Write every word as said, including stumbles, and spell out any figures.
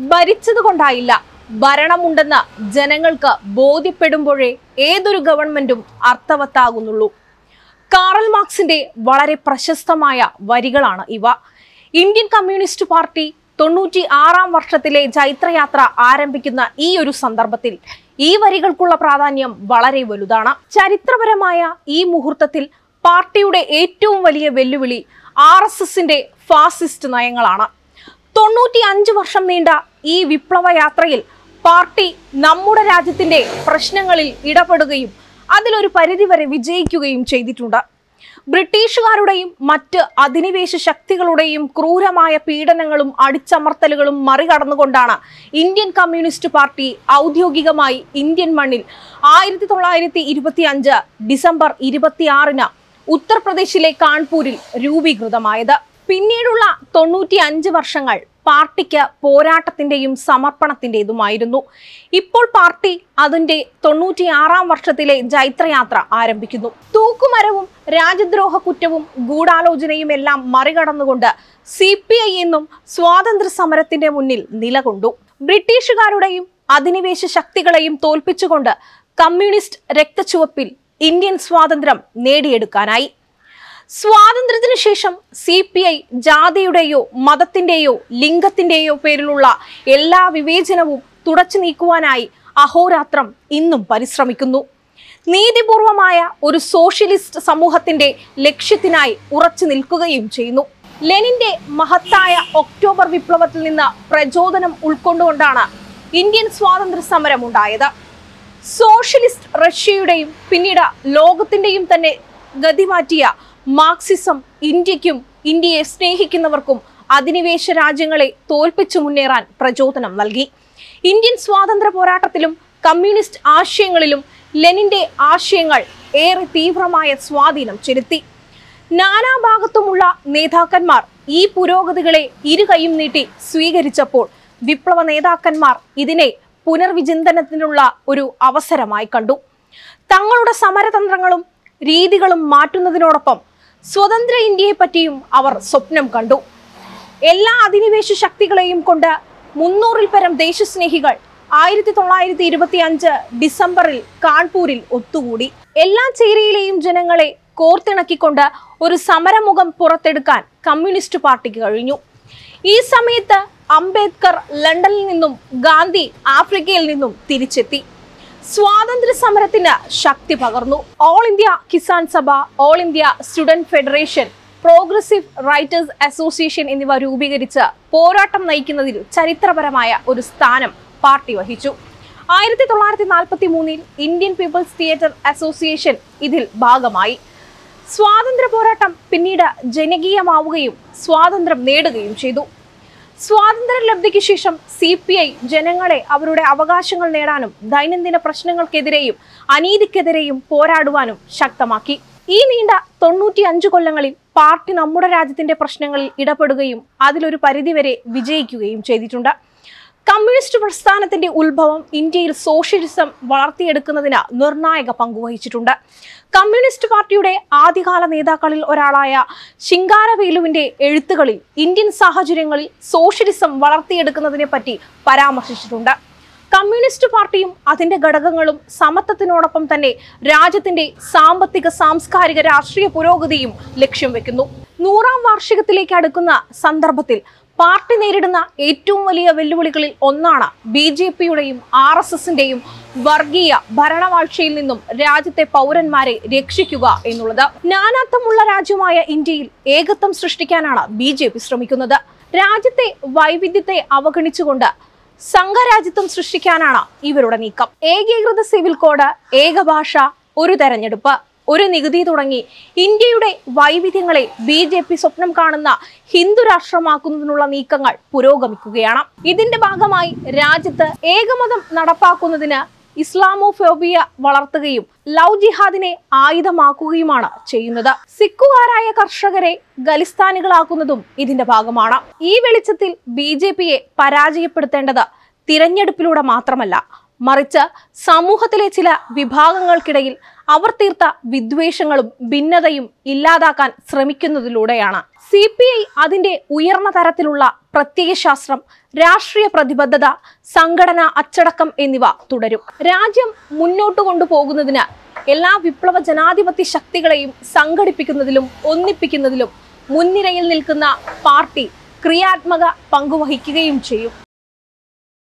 ഭരിച്ചതുകൊണ്ടായില്ല, ഭരണമുണ്ടെന്ന് ജനങ്ങൾക്ക് ബോധ്യപ്പെടുമ്പോഴേ ഏതൊരു ഗവൺമെന്റും അർത്ഥവത്താകുന്നുള്ളൂ. കാറൽ മാർക്സിന്റെ വളരെ പ്രശസ്തമായ വരികളാണ് ഇവ. ഇന്ത്യൻ കമ്മ്യൂണിസ്റ്റ് പാർട്ടി തൊണ്ണൂറ്റി ആറാം വർഷത്തിലെ ജൈത്രയാത്ര ആരംഭിക്കുന്ന ഈ ഒരു സന്ദർഭത്തിൽ ഈ വരികൾക്കുള്ള പ്രാധാന്യം വളരെ വലുതാണ്. ചരിത്രപരമായ ഈ മുഹൂർത്തത്തിൽ പാർട്ടിയുടെ ഏറ്റവും വലിയ വെല്ലുവിളി ആർ എസ് എസിന്റെ ഫാസിസ്റ്റ് നയങ്ങളാണ്. തൊണ്ണൂറ്റി അഞ്ച് വർഷം നീണ്ട ഈ വിപ്ലവ യാത്രയിൽ പാർട്ടി നമ്മുടെ രാജ്യത്തിന്റെ പ്രശ്നങ്ങളിൽ ഇടപെടുകയും അതിലൊരു പരിധിവരെ വിജയിക്കുകയും ചെയ്തിട്ടുണ്ട്. ബ്രിട്ടീഷുകാരുടെയും മറ്റ് അധിനിവേശ ശക്തികളുടെയും ക്രൂരമായ പീഡനങ്ങളും അടിച്ചമർത്തലുകളും മറികടന്നുകൊണ്ടാണ് ഇന്ത്യൻ കമ്മ്യൂണിസ്റ്റ് പാർട്ടി ഔദ്യോഗികമായി ഇന്ത്യൻ മണ്ണിൽ ആയിരത്തി തൊള്ളായിരത്തി ഇരുപത്തി അഞ്ച് ഡിസംബർ ഇരുപത്തിയാറിന് ഉത്തർപ്രദേശിലെ കാൺപൂരിൽ രൂപീകൃതമായത്. പിന്നീടുള്ള തൊണ്ണൂറ്റി അഞ്ച് വർഷങ്ങൾ പാർട്ടിക്ക് പോരാട്ടത്തിന്റെയും സമർപ്പണത്തിന്റേതുമായിരുന്നു. ഇപ്പോൾ പാർട്ടി അതിന്റെ തൊണ്ണൂറ്റി ആറാം വർഷത്തിലെ ജൈത്രയാത്ര ആരംഭിക്കുന്നു. തൂക്കുമരവും രാജ്യദ്രോഹ കുറ്റവും ഗൂഢാലോചനയും എല്ലാം മറികടന്നുകൊണ്ട് സി പി ഐ എന്നും സ്വാതന്ത്ര്യ സമരത്തിന്റെ മുന്നിൽ നിലകൊണ്ടു. ബ്രിട്ടീഷുകാരുടെയും അധിനിവേശ ശക്തികളെയും തോൽപ്പിച്ചുകൊണ്ട് കമ്മ്യൂണിസ്റ്റ് രക്തച്ചുവപ്പിൽ ഇന്ത്യൻ സ്വാതന്ത്ര്യം നേടിയെടുക്കാനായി. സ്വാതന്ത്ര്യത്തിനു ശേഷം സി പി ഐ ജാതിയുടെയോ മതത്തിന്റെയോ ലിംഗത്തിന്റെയോ പേരിലുള്ള എല്ലാ വിവേചനവും തുടച്ചു നീക്കുവാനായി അഹോരാത്രം ഇന്നും പരിശ്രമിക്കുന്നു. നീതിപൂർവമായ ഒരു സോഷ്യലിസ്റ്റ് സമൂഹത്തിന്റെ ലക്ഷ്യത്തിനായി ഉറച്ചു നിൽക്കുകയും ചെയ്യുന്നു. ലെനിന്റെ മഹത്തായ ഒക്ടോബർ വിപ്ലവത്തിൽ നിന്ന് പ്രചോദനം ഉൾക്കൊണ്ടുകൊണ്ടാണ് ഇന്ത്യൻ സ്വാതന്ത്ര്യ സമരം ഉണ്ടായത്. സോഷ്യലിസ്റ്റ് റഷ്യയുടെയും പിന്നീട് ലോകത്തിന്റെയും തന്നെ ഗതിമാറ്റിയ മാർക്സിസം ഇന്ത്യക്കും ഇന്ത്യയെ സ്നേഹിക്കുന്നവർക്കും അധിനിവേശ രാജ്യങ്ങളെ തോൽപ്പിച്ചു മുന്നേറാൻ പ്രചോദനം നൽകി. ഇന്ത്യൻ സ്വാതന്ത്ര്യ പോരാട്ടത്തിലും കമ്മ്യൂണിസ്റ്റ് ആശയങ്ങളിലും ലെനിന്റെ ആശയങ്ങൾ ഏറെ തീവ്രമായ സ്വാധീനം ചെലുത്തി. നാനാഭാഗത്തുമുള്ള നേതാക്കന്മാർ ഈ പുരോഗതികളെ ഇരുകൈയും നീട്ടി സ്വീകരിച്ചപ്പോൾ വിപ്ലവ നേതാക്കന്മാർ ഇതിനെ പുനർവിചിന്തനത്തിനുള്ള ഒരു അവസരമായി കണ്ടു. തങ്ങളുടെ സമരതന്ത്രങ്ങളും രീതികളും മാറ്റുന്നതിനോടൊപ്പം സ്വതന്ത്ര ഇന്ത്യയെ പറ്റിയും അവർ സ്വപ്നം കണ്ടു. എല്ലാ അധിനിവേശ ശക്തികളെയും കൊണ്ട് മുന്നൂറിൽ പരം ദേശസ്നേഹികൾ ആയിരത്തി തൊള്ളായിരത്തി ഇരുപത്തി അഞ്ച് ഡിസംബറിൽ കാൺപൂരിൽ ഒത്തുകൂടി. എല്ലാ ചേരിയിലെയും ജനങ്ങളെ കോർത്തിണക്കിക്കൊണ്ട് ഒരു സമരമുഖം പുറത്തെടുക്കാൻ കമ്മ്യൂണിസ്റ്റ് പാർട്ടിക്ക് കഴിഞ്ഞു. ഈ സമയത്ത് അംബേദ്കർ ലണ്ടനിൽ നിന്നും ഗാന്ധി ആഫ്രിക്കയിൽ നിന്നും തിരിച്ചെത്തി. സ്വാതന്ത്ര്യ സമരത്തിന് ശക്തി പകർന്നു. All India Kisan Sabha, all India student federation, progressive writers association എന്നിവ രൂപീകരിച്ച് പോരാട്ടം നയിക്കുന്നതിൽ ചരിത്രപരമായ ഒരു സ്ഥാനം പാർട്ടി വഹിച്ചു. ആയിരത്തി തൊള്ളായിരത്തി നാൽപ്പത്തി മൂന്നിൽ ഇന്ത്യൻ പീപ്പിൾസ് തിയേറ്റർ അസോസിയേഷൻ ഇതിൽ ഭാഗമായി. സ്വാതന്ത്ര്യ പോരാട്ടം പിന്നീട് ജനകീയമാവുകയും സ്വാതന്ത്ര്യം നേടുകയും ചെയ്തു. സ്വാതന്ത്ര്യ ലബ്ധിക്ക് ശേഷം സി പി ഐ ജനങ്ങളെ അവരുടെ അവകാശങ്ങൾ നേടാനും ദൈനംദിന പ്രശ്നങ്ങൾക്കെതിരെയും അനീതിക്കെതിരെയും പോരാടുവാനും ശക്തമാക്കി. ഈ നീണ്ട തൊണ്ണൂറ്റി അഞ്ച് കൊല്ലങ്ങളിൽ പാർട്ടി നമ്മുടെ രാജ്യത്തിന്റെ പ്രശ്നങ്ങളിൽ ഇടപെടുകയും അതിലൊരു പരിധിവരെ വിജയിക്കുകയും ചെയ്തിട്ടുണ്ട്. കമ്മ്യൂണിസ്റ്റ് പ്രസ്ഥാനത്തിന്റെ ഉത്ഭവം ഇന്ത്യയിൽ സോഷ്യലിസം വളർത്തിയെടുക്കുന്നതിന് നിർണായക പങ്കുവഹിച്ചിട്ടുണ്ട്. കമ്മ്യൂണിസ്റ്റ് പാർട്ടിയുടെ ആദ്യകാല നേതാക്കളിൽ ഒരാളായ ശിങ്കാരവേലുവിന്റെ എഴുത്തുകളിൽ ഇന്ത്യൻ സാഹചര്യങ്ങളിൽ സോഷ്യലിസം വളർത്തിയെടുക്കുന്നതിനെ പറ്റി പരാമർശിച്ചിട്ടുണ്ട്. കമ്മ്യൂണിസ്റ്റ് പാർട്ടിയും അതിന്റെ ഘടകങ്ങളും സമത്വത്തിനോടൊപ്പം തന്നെ രാജ്യത്തിന്റെ സാമ്പത്തിക, സാംസ്കാരിക, രാഷ്ട്രീയ പുരോഗതിയും ലക്ഷ്യം വെക്കുന്നു. നൂറാം വാർഷികത്തിലേക്ക് അടുക്കുന്ന സന്ദർഭത്തിൽ പാർട്ടി നേരിടുന്ന ഏറ്റവും വലിയ വെല്ലുവിളികളിൽ ഒന്നാണ് ബി ജെ പിയുടെയും ആർ എസ് എസിന്റെയും വർഗീയ ഭരണവാഴ്ചയിൽ നിന്നും രാജ്യത്തെ പൗരന്മാരെ രക്ഷിക്കുക എന്നുള്ളത്. നാനാത്വമുള്ള രാജ്യമായ ഇന്ത്യയിൽ ഏകത്വം സൃഷ്ടിക്കാനാണ് ബി ജെ പി ശ്രമിക്കുന്നത്. രാജ്യത്തെ വൈവിധ്യത്തെ അവഗണിച്ചുകൊണ്ട് സംഘരാജ്യത്വം സൃഷ്ടിക്കാനാണ് ഇവരുടെ നീക്കം. ഏകീകൃത സിവിൽ കോഡ്, ഏകഭാഷ, ഒരു തെരഞ്ഞെടുപ്പ്, ഒരു നികുതി തുടങ്ങി ഇന്ത്യയുടെ വൈവിധ്യങ്ങളെ ബി ജെ പി സ്വപ്നം കാണുന്ന ഹിന്ദു രാഷ്ട്രമാക്കുന്നതിനുള്ള നീക്കങ്ങൾ പുരോഗമിക്കുകയാണ്. ഇതിന്റെ ഭാഗമായി രാജ്യത്ത് ഏകമതം നടപ്പാക്കുന്നതിന് ഇസ്ലാമോഫോബിയ വളർത്തുകയും ലവ് ജിഹാദിനെ ആയുധമാക്കുകയുമാണ് ചെയ്യുന്നത്. സിഖുകാരായ കർഷകരെ ഖലിസ്ഥാനികളാക്കുന്നതും ഇതിന്റെ ഭാഗമാണ്. ഈ വെളിച്ചത്തിൽ ബി ജെ പിയെ പരാജയപ്പെടുത്തേണ്ടത് തിരഞ്ഞെടുപ്പിലൂടെ മാത്രമല്ല, മറിച്ച് സമൂഹത്തിലെ ചില വിഭാഗങ്ങൾക്കിടയിൽ അവർ തീർത്ത വിദ്വേഷങ്ങളും ഭിന്നതയും ഇല്ലാതാക്കാൻ ശ്രമിക്കുന്നതിലൂടെയാണ്. സി പി ഐ അതിന്റെ ഉയർന്ന തരത്തിലുള്ള പ്രത്യയശാസ്ത്രം, രാഷ്ട്രീയ പ്രതിബദ്ധത, സംഘടനാ അച്ചടക്കം എന്നിവ തുടരും. രാജ്യം മുന്നോട്ട് കൊണ്ടുപോകുന്നതിന് എല്ലാ വിപ്ലവ ജനാധിപത്യ ശക്തികളെയും സംഘടിപ്പിക്കുന്നതിലും ഒന്നിപ്പിക്കുന്നതിലും മുൻനിരയിൽ നിൽക്കുന്ന പാർട്ടി ക്രിയാത്മക പങ്കുവഹിക്കുകയും ചെയ്യും.